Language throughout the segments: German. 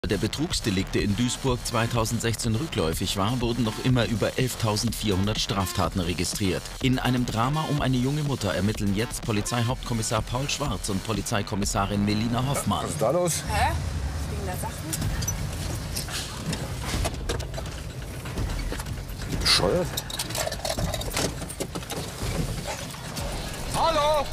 Der Betrugsdelikte in Duisburg 2016 rückläufig war, wurden noch immer über 11.400 Straftaten registriert. In einem Drama um eine junge Mutter ermitteln jetzt Polizeihauptkommissar Paul Schwarz und Polizeikommissarin Melina Hoffmann. Was ist da los? Hä? Wegen der Sachen? Bescheuert? Hallo!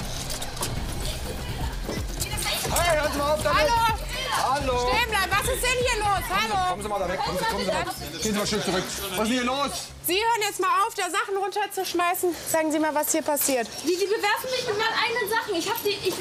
Hey, hört mal auf damit! Hallo! Hallo! Stehen bleiben, was ist denn hier los? Hallo! Kommen Sie mal da weg, kommen Sie mal. Gehen Sie mal ein Stück zurück. Was ist denn hier los? Sie hören jetzt mal auf, da Sachen runterzuschmeißen. Sagen Sie mal, was hier passiert. Die bewerfen mich mit meinen eigenen Sachen. Ich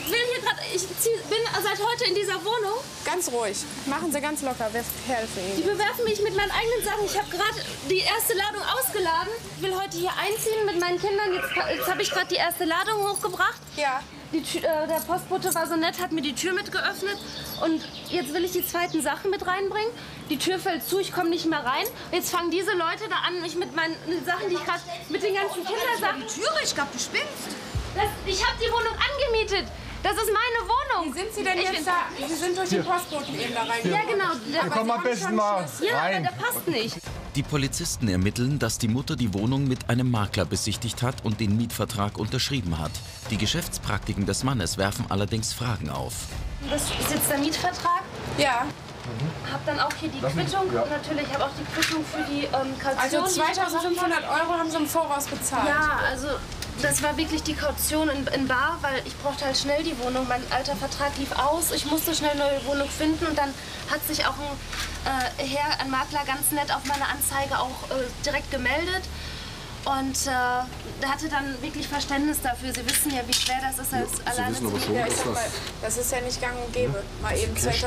bin seit heute in dieser Wohnung. Ganz ruhig. Machen Sie ganz locker, wir helfen Die Ihnen. bewerfen mich mit meinen eigenen Sachen. Ich habe gerade die erste Ladung ausgeladen. Ich will heute hier einziehen mit meinen Kindern. Jetzt habe ich gerade die erste Ladung hochgebracht. Ja. Der Postbote war so nett, hat mir die Tür mit geöffnet. Und jetzt will ich die zweiten Sachen mit reinbringen. Die Tür fällt zu, ich komme nicht mehr rein. Jetzt fangen diese Leute da an, mich mit meinen Sachen, die ich gerade mit den ganzen Kindersachen... Die Türe, ich glaube, du spinnst. Ich habe die Wohnung angemietet. Das ist meine Wohnung. Wie sind Sie denn jetzt da? Sie sind durch den Postboten eben da reingekommen. Ja, genau. Wir kommen am besten mal Ja, aber rein. der passt nicht. Die Polizisten ermitteln, dass die Mutter die Wohnung mit einem Makler besichtigt hat und den Mietvertrag unterschrieben hat. Die Geschäftspraktiken des Mannes werfen allerdings Fragen auf. Das ist jetzt der Mietvertrag. Ja. Hab dann auch hier die Quittung. ja. Und natürlich habe auch die Quittung für die Kaution. Also 2.500 € haben Sie im Voraus bezahlt. Ja, also das war wirklich die Kaution in bar, weil ich brauchte halt schnell die Wohnung. Mein alter Vertrag lief aus. Ich musste schnell eine neue Wohnung finden und dann hat sich auch ein Makler ganz nett auf meine Anzeige auch direkt gemeldet. Und der hatte dann wirklich Verständnis dafür. Sie wissen ja, wie schwer das ist, als alleine zu leben. Ja, ich sag mal, das ist ja nicht gang und gäbe. Mal eben 2.500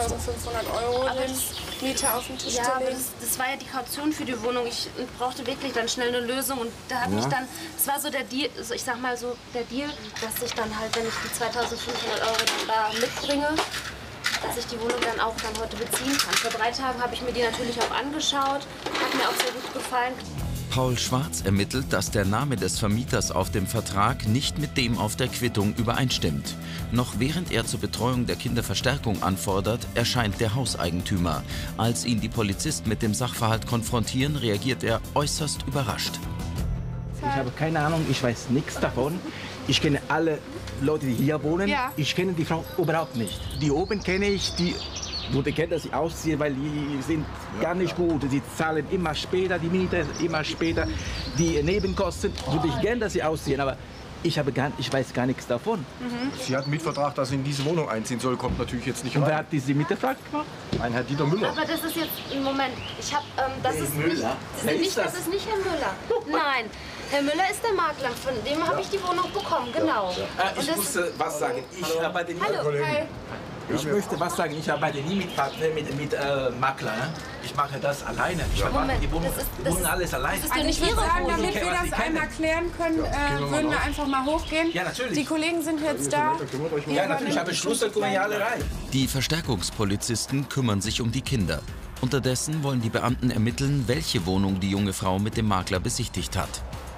€ den Mieter auf den Tisch Ja, zu aber legen. das war ja die Kaution für die Wohnung. Ich brauchte wirklich dann schnell eine Lösung. Und da habe ich dann, das war so der Deal, also ich sag mal so der Deal, dass ich dann halt, wenn ich die 2.500 € dann da mitbringe, dass ich die Wohnung dann auch dann heute beziehen kann. Vor 3 Tagen habe ich mir die natürlich auch angeschaut. Hat mir auch sehr gut gefallen. Paul Schwarz ermittelt, dass der Name des Vermieters auf dem Vertrag nicht mit dem auf der Quittung übereinstimmt. Noch während er zur Betreuung der Kinder Verstärkung anfordert, erscheint der Hauseigentümer. Als ihn die Polizisten mit dem Sachverhalt konfrontieren, reagiert er äußerst überrascht. Ich habe keine Ahnung, ich weiß nichts davon. Ich kenne alle Leute, die hier wohnen. Ja. Ich kenne die Frau überhaupt nicht. Die oben kenne ich, die wurde kennt, dass sie ausziehen, weil die sind gar nicht gut. Sie zahlen immer später, die Miete immer später. Die Nebenkosten würde ich gerne, dass sie ausziehen, aber ich weiß gar nichts davon. Sie hat einen Mietvertrag, dass sie in diese Wohnung einziehen soll, kommt natürlich jetzt nicht Und wer rein. hat diese Mietvertrag gemacht? Ein Herr Dieter Müller. Aber das ist jetzt ein Moment. Ich habe, das ist nicht, Müller? Wer ist das? das ist nicht Herr Müller. Nein, Herr Müller ist der Makler. Von dem habe ich die Wohnung bekommen. Genau. Ich musste was sagen. Ich arbeite nie. Hallo. Hi. Ich möchte was sagen. Ich arbeite nie mit Partner, mit Makler. Ne? Ich mache das alleine. Ich verwalte die Wohnung, alles alleine. ist Also ich würde Ihre sagen, Wohnung. damit wir was das Sie kennen. einmal klären können, würden wir einfach mal hochgehen. Ja, natürlich. Die Kollegen sind jetzt da. Ja, natürlich. Ich habe Schlüssel, guck mal hier alle rein. Die Verstärkungspolizisten kümmern sich um die Kinder. Unterdessen wollen die Beamten ermitteln, welche Wohnung die junge Frau mit dem Makler besichtigt hat.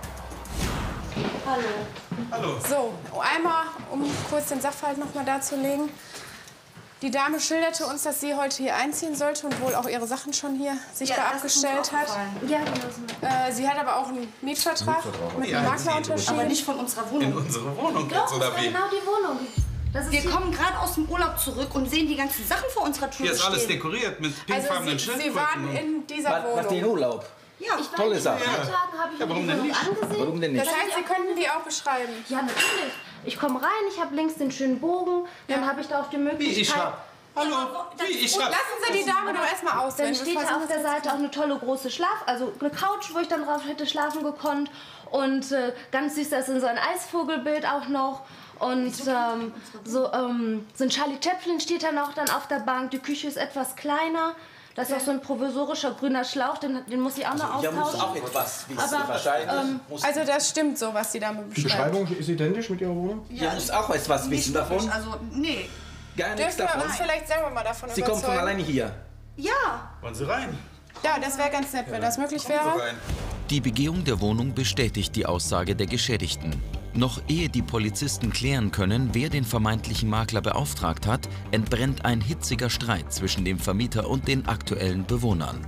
Hallo. So, einmal, um kurz den Sachverhalt noch mal darzulegen. Die Dame schilderte uns, dass sie heute hier einziehen sollte und wohl auch ihre Sachen schon hier sichtbar abgestellt hat. Ja, genau. Sie hat aber auch einen Mietvertrag mit einem Makler unterschrieben. Aber nicht von unserer Wohnung. In unsere Wohnung Doch, jetzt, das oder war wie? genau die Wohnung. Das ist Wir kommen gerade aus dem Urlaub zurück und sehen die ganzen Sachen vor unserer Tür Hier ist alles stehen. dekoriert mit Also pinkfarbenen sie Schildkröten. waren in dieser Nach dem Wohnung. Urlaub. Ja, Ich war Tolle in Sache. den 3 Tagen habe ich mir warum die denn Wohnung nicht? angesehen. Warum denn nicht? Das heißt, Sie könnten die auch beschreiben. Ja, natürlich. Ich komme rein, ich habe links den schönen Bogen, dann habe ich da auch die Möglichkeit. Wie ich schraub. Hallo, wie ich schraub. Lassen Sie die Dame doch erstmal Dann ausreden. steht da auf der Seite auch eine tolle große also eine Couch, wo ich dann drauf hätte schlafen gekonnt. Und ganz süß, da ist so ein Eisvogelbild auch noch. Und so ein Charlie Chaplin steht da noch dann auf der Bank. Die Küche ist etwas kleiner. Das ist auch so ein provisorischer grüner Schlauch, den muss ich auch noch Hier austauschen. muss auch etwas wissen, Aber, wahrscheinlich. Also das stimmt so, was die Dame Die beschreibt. Beschreibung ist identisch mit Ihrer Wohnung? Hier muss auch etwas nicht wissen wirklich. davon. Also, nee. Gar nichts Dürfen wir davon. uns vielleicht selber mal davon Sie kommt von überzeugen? alleine hier. Ja. Wollen Sie rein? Ja, das wäre ganz nett, wenn das möglich wäre. Rein. Die Begehung der Wohnung bestätigt die Aussage der Geschädigten. Noch ehe die Polizisten klären können, wer den vermeintlichen Makler beauftragt hat, entbrennt ein hitziger Streit zwischen dem Vermieter und den aktuellen Bewohnern.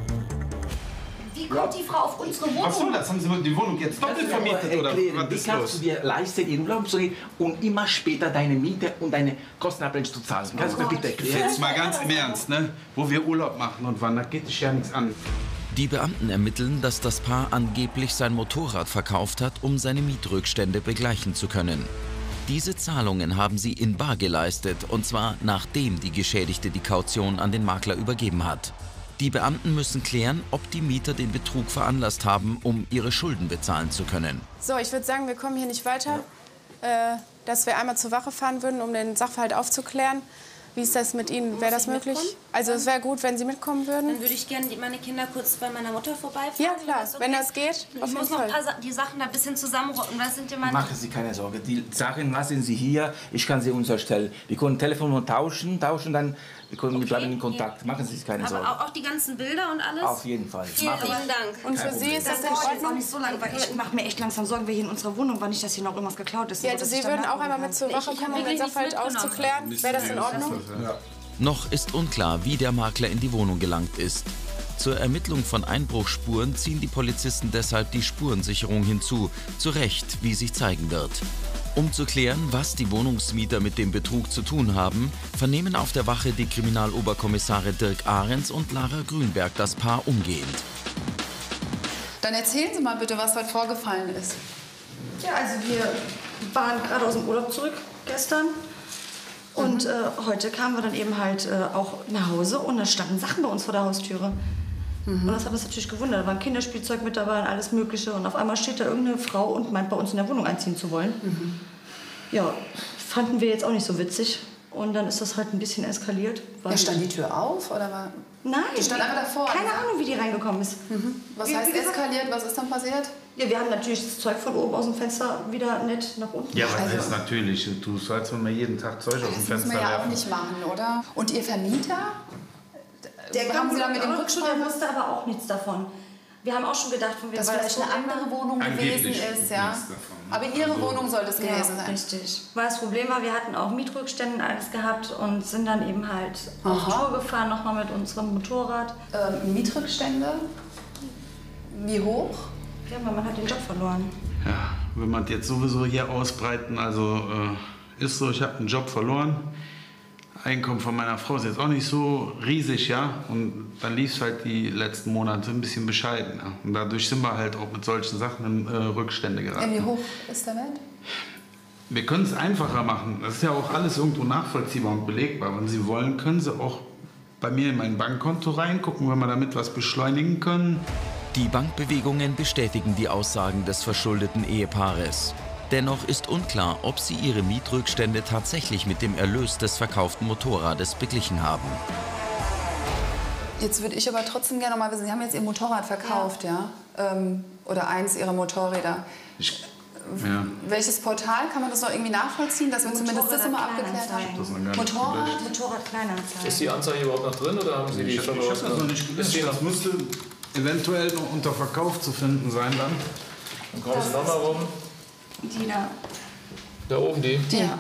Wie kommt die Frau auf unsere Wohnung? Ach so, das haben Sie die Wohnung jetzt doppelt vermietet, oder was Wie ist kannst los? du dir leisten, in Urlaub zu gehen und immer später deine Miete und deine Kostenabrechnung zu zahlen? Kannst du mir bitte erklären? Jetzt mal ganz im Ernst, ne? Wo wir Urlaub machen und wann, da geht dich ja nichts an. Die Beamten ermitteln, dass das Paar angeblich sein Motorrad verkauft hat, um seine Mietrückstände begleichen zu können. Diese Zahlungen haben sie in bar geleistet, und zwar nachdem die Geschädigte die Kaution an den Makler übergeben hat. Die Beamten müssen klären, ob die Mieter den Betrug veranlasst haben, um ihre Schulden bezahlen zu können. So, ich würde sagen, wir kommen hier nicht weiter. Dass wir einmal zur Wache fahren würden, um den Sachverhalt aufzuklären. Wie ist das mit Ihnen? Wäre das möglich? Also es wäre gut, wenn Sie mitkommen würden. Dann würde ich gerne meine Kinder kurz bei meiner Mutter vorbeifahren. Ja, klar, Okay. wenn das geht, auf Ich jeden muss noch Fall. die Sachen da ein bisschen zusammenrocken. Was sind denn meine... Machen Sie keine Sorge, die Sachen lassen Sie hier, ich kann sie unterstellen. Wir können Telefonnummer tauschen, dann wir bleiben in Kontakt. Machen Sie sich keine Sorge. Aber auch die ganzen Bilder und alles? Auf jeden Fall. Vielen lieben Dank. Und für Sie ist das in Das dauert jetzt auch Ordnung? nicht so lange, weil ich mache mir echt langsam Sorgen, wir hier in unserer Wohnung war, nicht, dass hier noch irgendwas geklaut ist. Ja, aber dass Sie ich dann würden auch nachgucken einmal kann. mit zur Wache Ich hab kommen, um den wirklich Sachverhalt nichts mitgenommen. auszuklären. Wäre das in Ordnung? Noch ist unklar, wie der Makler in die Wohnung gelangt ist. Zur Ermittlung von Einbruchsspuren ziehen die Polizisten deshalb die Spurensicherung hinzu, zu Recht, wie sich zeigen wird. Um zu klären, was die Wohnungsmieter mit dem Betrug zu tun haben, vernehmen auf der Wache die Kriminaloberkommissare Dirk Ahrens und Lara Grünberg das Paar umgehend. Dann erzählen Sie mal bitte, was heute vorgefallen ist. Ja, also wir waren gerade aus dem Urlaub zurück gestern. Und heute kamen wir dann eben halt auch nach Hause und da standen Sachen bei uns vor der Haustüre. Und das hat uns natürlich gewundert. Da war ein Kinderspielzeug mit dabei und alles Mögliche. Und auf einmal steht da irgendeine Frau und meint, bei uns in der Wohnung einziehen zu wollen. Ja, fanden wir jetzt auch nicht so witzig. Und dann ist das halt ein bisschen eskaliert. Ja, stand die Tür auf oder war... Nein, Die stand einfach davor. Keine Ahnung, wie die reingekommen ist. Was Wie heißt gesagt- eskaliert? Was ist dann passiert? Ja, wir haben natürlich das Zeug von oben aus dem Fenster wieder nett nach unten. Ja, aber das ist natürlich. Du sollst mir jeden Tag Zeug aus dem Das muss Fenster man ja auch werfen. nicht machen, oder? Und Ihr Vermieter? Der Haben Sie da mit dem Rückschritt? Der wusste aber auch nichts davon. Wir haben auch schon gedacht, von wegen, Dass weil vielleicht das eine Problem andere Wohnung Angeblich gewesen ist, ja? nichts davon. Aber Ihre Wohnung sollte es gewesen ja, sein. richtig. Weil das Problem war, wir hatten auch Mietrückstände und alles gehabt und sind dann eben halt auf Aha. Tour gefahren, nochmal mit unserem Motorrad. Mietrückstände? Wie hoch? Ja, aber man hat den Job verloren. Ja, wenn man jetzt sowieso hier ausbreiten, also ist so, ich habe einen Job verloren. Einkommen von meiner Frau ist jetzt auch nicht so riesig, ja. Und dann lief es halt die letzten Monate ein bisschen bescheiden. Ja? Und dadurch sind wir halt auch mit solchen Sachen in Rückstände geraten. Wie hoch ist der Wert? Wir können es einfacher machen. Das ist ja auch alles irgendwo nachvollziehbar und belegbar. Wenn Sie wollen, können Sie auch bei mir in mein Bankkonto reingucken, wenn wir damit was beschleunigen können. Die Bankbewegungen bestätigen die Aussagen des verschuldeten Ehepaares. Dennoch ist unklar, ob sie ihre Mietrückstände tatsächlich mit dem Erlös des verkauften Motorrades beglichen haben. Jetzt würde ich aber trotzdem gerne noch mal wissen, Sie haben jetzt Ihr Motorrad verkauft, ja? Oder eins Ihrer Motorräder. Ja. Welches Portal? Kann man das noch irgendwie nachvollziehen, dass wir zumindest das immer abgeklärt haben? Das noch gar nicht Motorrad? gelöscht. Motorrad Kleinanzeigen. Ist die Anzeige überhaupt noch drin oder haben Sie die Ich habe das noch nicht gelöscht. Das müsste eventuell noch unter Verkauf zu finden sein dann. Dann kommen Sie noch mal rum. Die da. Da oben die. Ja.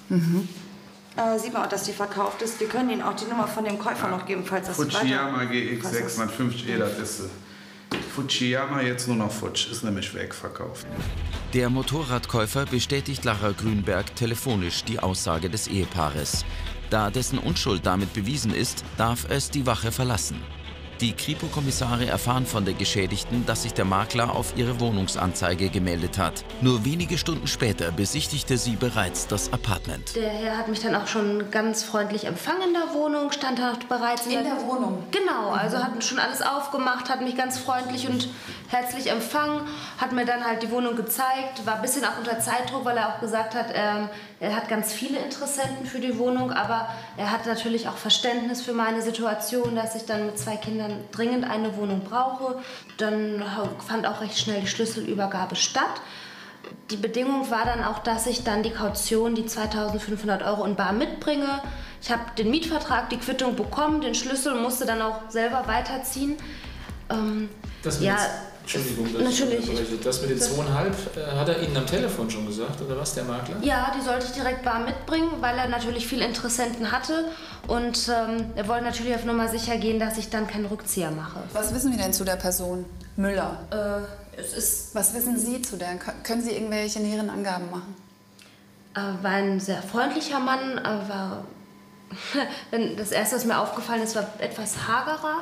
Sieht man auch, dass die verkauft ist. Wir können Ihnen auch die Nummer von dem Käufer noch geben, falls das Fujiyama weiter- GX 650E, das ist sie. Fujiyama jetzt nur noch Futsch, ist nämlich wegverkauft. Der Motorradkäufer bestätigt Lara Grünberg telefonisch die Aussage des Ehepaares. Da dessen Unschuld damit bewiesen ist, darf es die Wache verlassen. Die Kripo-Kommissare erfahren von der Geschädigten, dass sich der Makler auf ihre Wohnungsanzeige gemeldet hat. Nur wenige Stunden später besichtigte sie bereits das Appartement. Der Herr hat mich dann auch schon ganz freundlich empfangen in der Wohnung, stand da bereits In der Wohnung? Genau, also hat schon alles aufgemacht, hat mich ganz freundlich und herzlich empfangen, hat mir dann halt die Wohnung gezeigt, war ein bisschen auch unter Zeitdruck, weil er auch gesagt hat, er hat ganz viele Interessenten für die Wohnung, aber er hat natürlich auch Verständnis für meine Situation, dass ich dann mit 2 Kindern dringend eine Wohnung brauche. Dann fand auch recht schnell die Schlüsselübergabe statt. Die Bedingung war dann auch, dass ich dann die Kaution, die 2.500 € in bar mitbringe. Ich habe den Mietvertrag, die Quittung bekommen, den Schlüssel und musste dann auch selber weiterziehen. Entschuldigung, dass Natürlich. Das mit den 2,5 hat er Ihnen am Telefon schon gesagt, oder was, der Makler? Ja, die sollte ich direkt bar mitbringen, weil er natürlich viele Interessenten hatte. Und er wollte natürlich auf Nummer sicher gehen, dass ich dann keinen Rückzieher mache. Was wissen wir denn zu der Person Müller? Was wissen Sie zu der? Können Sie irgendwelche näheren Angaben machen? War ein sehr freundlicher Mann, war das erste, was mir aufgefallen ist, war etwas hagerer,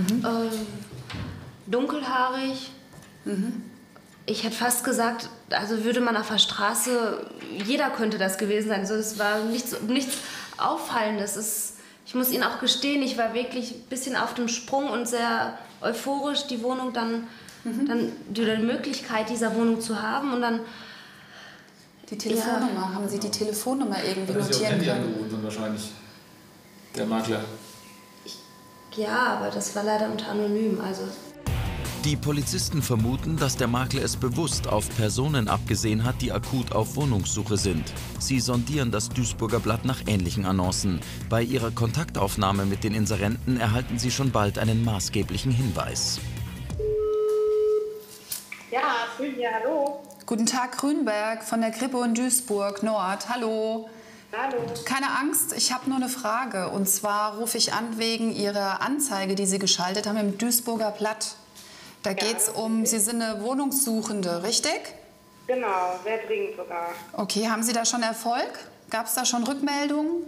dunkelhaarig. Ich hätte fast gesagt, also würde man auf der Straße, jeder könnte das gewesen sein. Also es war nichts Auffallendes. Ich muss Ihnen auch gestehen, ich war wirklich ein bisschen auf dem Sprung und sehr euphorisch, die Wohnung dann die Möglichkeit dieser Wohnung zu haben und dann. Die Telefonnummer, haben Sie die Telefonnummer irgendwie notieren können? Sie auf Handy angerufen dann wahrscheinlich, der Makler. Ja, aber das war leider unter anonym, also. Die Polizisten vermuten, dass der Makler es bewusst auf Personen abgesehen hat, die akut auf Wohnungssuche sind. Sie sondieren das Duisburger Blatt nach ähnlichen Annoncen. Bei ihrer Kontaktaufnahme mit den Inserenten erhalten sie schon bald einen maßgeblichen Hinweis. Ja, Grün hier, hallo. Guten Tag, Grünberg von der Kripo in Duisburg Nord. Hallo. Hallo. Keine Angst, ich habe nur eine Frage. Und zwar rufe ich an wegen Ihrer Anzeige, die Sie geschaltet haben im Duisburger Blatt. Da geht es um, Sie sind eine Wohnungssuchende, richtig? Genau, sehr dringend sogar. Okay, haben Sie da schon Erfolg? Gab es da schon Rückmeldungen?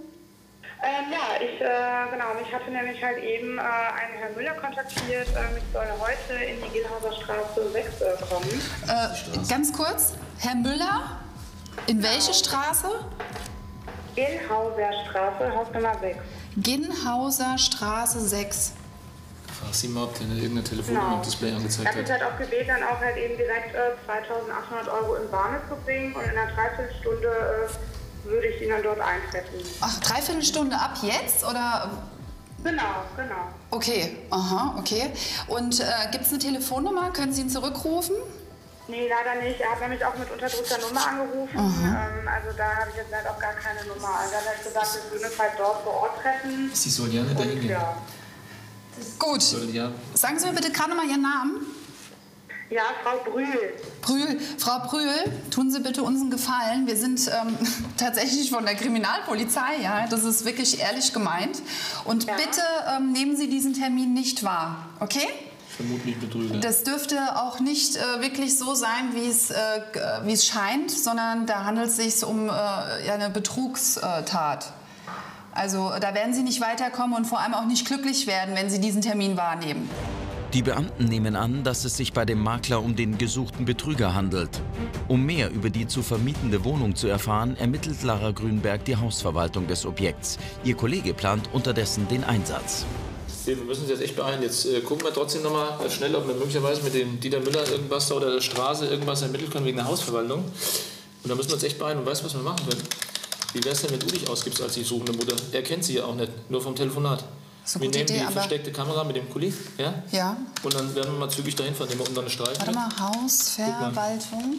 Ja, mich hatte nämlich halt eben einen Herrn Müller kontaktiert. Ich soll heute in die Gillhauser Straße 6 kommen. Ganz kurz, Herr Müller, in welche Straße? Gillhauser Straße, Hausnummer 6. Gillhauser Straße 6. Frag Sie mal, ob der irgendeine Telefonnummer am Display angezeigt hat. Ich habe halt auch gebeten, dann auch halt eben direkt 2.800 € in Barne zu bringen und in einer Dreiviertelstunde würde ich ihn dann dort eintreffen. Ach, Dreiviertelstunde ab jetzt, oder? Genau. Okay, aha, okay. Und gibt es eine Telefonnummer? Können Sie ihn zurückrufen? Nee, leider nicht. Er hat nämlich auch mit unterdrückter Nummer angerufen. Also da habe ich jetzt halt auch gar keine Nummer. Also er hat halt gesagt, wir würden uns halt dort vor Ort treffen. Sie soll ja nicht dahin gehen. Ja. Gut. Sagen Sie mir bitte gerade noch mal Ihren Namen. Ja, Frau Brühl. Frau Brühl, tun Sie bitte uns einen Gefallen. Wir sind tatsächlich von der Kriminalpolizei, ja. Das ist wirklich ehrlich gemeint. Und bitte nehmen Sie diesen Termin nicht wahr, okay? Vermutlich betrügen. Das dürfte auch nicht wirklich so sein, wie es scheint, sondern da handelt es sich um eine Betrugstat. Also da werden Sie nicht weiterkommen und vor allem auch nicht glücklich werden, wenn Sie diesen Termin wahrnehmen. Die Beamten nehmen an, dass es sich bei dem Makler um den gesuchten Betrüger handelt. Um mehr über die zu vermietende Wohnung zu erfahren, ermittelt Lara Grünberg die Hausverwaltung des Objekts. Ihr Kollege plant unterdessen den Einsatz. Wir müssen uns jetzt echt beeilen. Jetzt gucken wir trotzdem noch mal schnell, ob wir möglicherweise mit dem Dieter Müller irgendwas da oder der Straße irgendwas ermitteln können wegen der Hausverwaltung. Und da müssen wir uns echt beeilen und weißt, was wir machen können. Wie wäre es denn, wenn du dich ausgibst als die suchende Mutter? Er kennt sie ja auch nicht, nur vom Telefonat. Wir nehmen die versteckte Kamera mit dem Kuli, ja? Ja. Und dann werden wir mal zügig dahin fahren, nehmen wir unter eine Streifen. Warte mal, Hausverwaltung.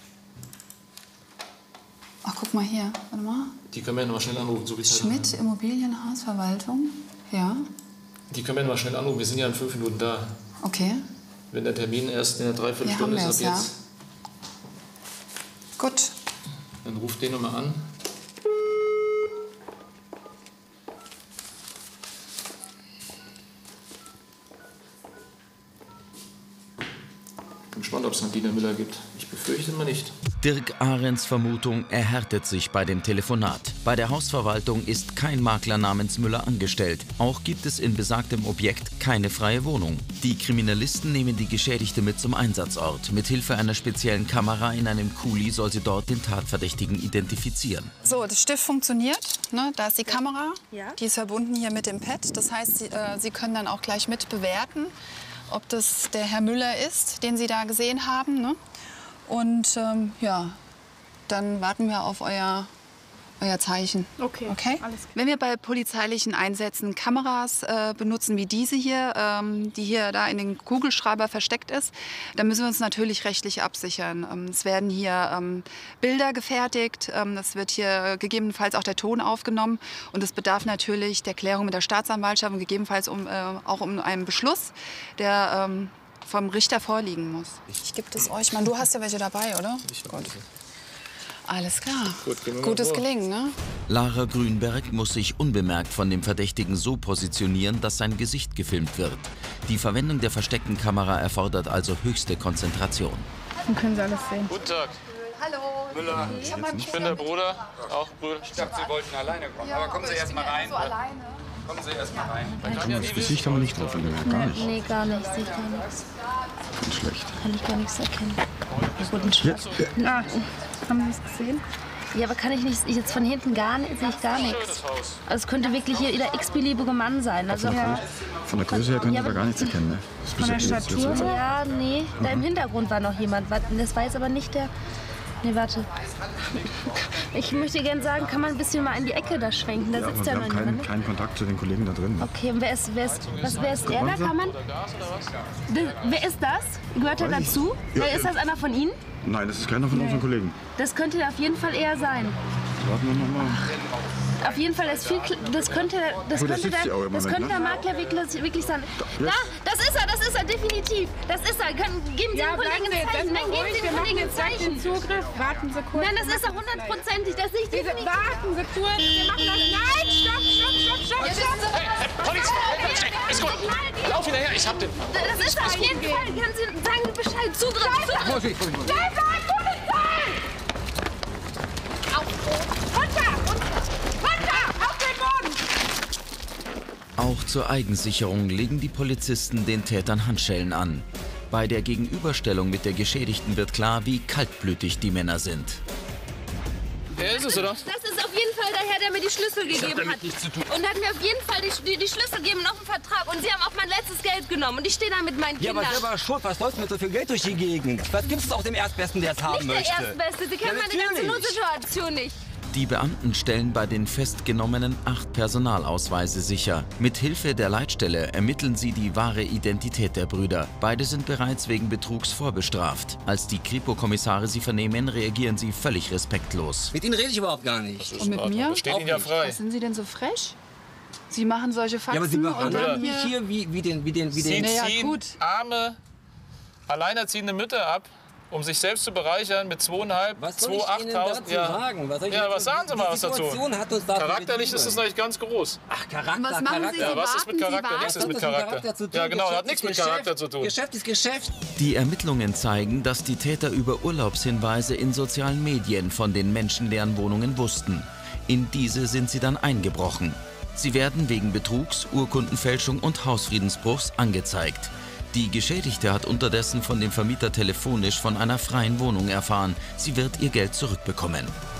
Ach, guck mal hier, warte mal. Die können wir ja noch mal schnell anrufen. So Schmidt, Immobilienhausverwaltung, ja. Die können wir noch mal schnell anrufen, wir sind ja in 5 Minuten da. Okay. Wenn der Termin erst in der Dreiviertelstunde ist, ab jetzt. Ja. Gut. Dann ruft den noch mal an. Ich bin gespannt, ob es einen Dieter Müller gibt. Ich befürchte mal nicht. Dirk Ahrens Vermutung erhärtet sich bei dem Telefonat. Bei der Hausverwaltung ist kein Makler namens Müller angestellt. Auch gibt es in besagtem Objekt keine freie Wohnung. Die Kriminalisten nehmen die Geschädigte mit zum Einsatzort. Mithilfe einer speziellen Kamera in einem Kuli soll sie dort den Tatverdächtigen identifizieren. So, der Stift funktioniert. Ne? Da ist die Kamera. Ja. Die ist verbunden hier mit dem Pad. Das heißt, Sie können dann auch gleich mit bewerten, ob das der Herr Müller ist, den Sie da gesehen haben. Ne? Und ja, dann warten wir auf euer Zeichen. Okay, Alles klar. alles klar. Wenn wir bei polizeilichen Einsätzen Kameras benutzen wie diese hier, die hier da in den Kugelschreiber versteckt ist, dann müssen wir uns natürlich rechtlich absichern. Es werden hier Bilder gefertigt, es wird hier gegebenenfalls auch der Ton aufgenommen und es bedarf natürlich der Klärung mit der Staatsanwaltschaft und gegebenenfalls auch um einen Beschluss, der vom Richter vorliegen muss. Ich gebe das euch mal. Du hast ja welche dabei, oder? Gut. Alles klar. Gutes Gelingen, ne? Lara Grünberg muss sich unbemerkt von dem Verdächtigen so positionieren, dass sein Gesicht gefilmt wird. Die Verwendung der versteckten Kamera erfordert also höchste Konzentration. Dann können Sie alles sehen. Guten Tag. Hallo. Müller. Ich bin der Bruder, auch Bruder. Ich dachte, Sie wollten alleine kommen. Aber kommen Sie erst mal rein. Kommen Sie erst mal rein. Das Gesicht haben wir nicht drauf, gar nicht. Nee, gar nicht. Sehe ich gar nichts. Ganz schlecht. Kann ich gar nichts erkennen. Guten Schritt. Ah, haben Sie es gesehen? Ja, aber kann ich nicht, jetzt von hinten sehe ich gar nichts. Also es könnte wirklich jeder x-beliebige Mann sein. Also, Von der Größe her können Sie da gar nichts erkennen, ne? Von der Statur? Ja, nee, da im Hintergrund war noch jemand. Das war jetzt aber nicht der... Nee, warte. Ich möchte gerne sagen, kann man ein bisschen mal in die Ecke da schwenken? Da sitzt ja noch jemand. Wir haben keinen Kontakt zu den Kollegen da drin. Okay, und wer ist er da? Kann man... Wer ist das? Gehört er dazu? Ja, Ist das einer von Ihnen? Nein, das ist keiner von unseren Kollegen. Das könnte auf jeden Fall eher sein. Warten wir noch mal. Auf jeden Fall, das könnte der Makler wirklich sein. Da, das ist er, definitiv. Das ist er. Geben Sie dem Kollegen ein Zeichen. Nein, geben Sie dem Kollegen ein Zeichen. Zugriff, warten Sie kurz. Nein, das ist er hundertprozentig. Das sehe ich definitiv. Warten Sie kurz, wir machen das. Nein, stopp. Polizei, ist gut. Lauf hinterher, ich hab den. Das ist er, auf jeden Fall. Können Sie sagen Bescheid. Zugriff. Polizei! Auch zur Eigensicherung legen die Polizisten den Tätern Handschellen an. Bei der Gegenüberstellung mit der Geschädigten wird klar, wie kaltblütig die Männer sind. Er ist es, oder? Das ist auf jeden Fall der Herr, der mir die Schlüssel gegeben hat. Und hat mir auf jeden Fall die Schlüssel gegeben, noch einen Vertrag. Und Sie haben auch mein letztes Geld genommen. Und ich stehe da mit meinen Kindern. Ja, aber selber schuld. Was läuft mit so viel Geld durch die Gegend? Was gibt's auch dem Erstbesten, der es haben möchte? Nicht der Erstbeste. Sie kennen meine ganze Notsituation nicht. Die Beamten stellen bei den Festgenommenen 8 Personalausweise sicher. Mit Hilfe der Leitstelle ermitteln sie die wahre Identität der Brüder. Beide sind bereits wegen Betrugs vorbestraft. Als die Kripo-Kommissare sie vernehmen, reagieren sie völlig respektlos. Mit Ihnen rede ich überhaupt gar nicht. Und mit mir? Das steht Ihnen ja frei. Was sind Sie denn so frech? Sie machen solche Faxen Ja, aber Sie behandeln mich hier... hier wie den... Sie ziehen arme, alleinerziehende Mütter ab, um sich selbst zu bereichern mit 2.500, 2.800. Sagen? Was sagen Sie mal was dazu? Charakterlich ist das noch nicht ganz groß. Ach, Charakter, Was machen Sie? Ja, was ist mit Charakter? Sie Nichts ist mit Charakter. Ja, genau, hat nichts mit Charakter zu tun. Geschäft ist Geschäft. Die Ermittlungen zeigen, dass die Täter über Urlaubshinweise in sozialen Medien von den menschenleeren Wohnungen wussten. In diese sind sie dann eingebrochen. Sie werden wegen Betrugs, Urkundenfälschung und Hausfriedensbruchs angezeigt. Die Geschädigte hat unterdessen von dem Vermieter telefonisch von einer freien Wohnung erfahren. Sie wird ihr Geld zurückbekommen.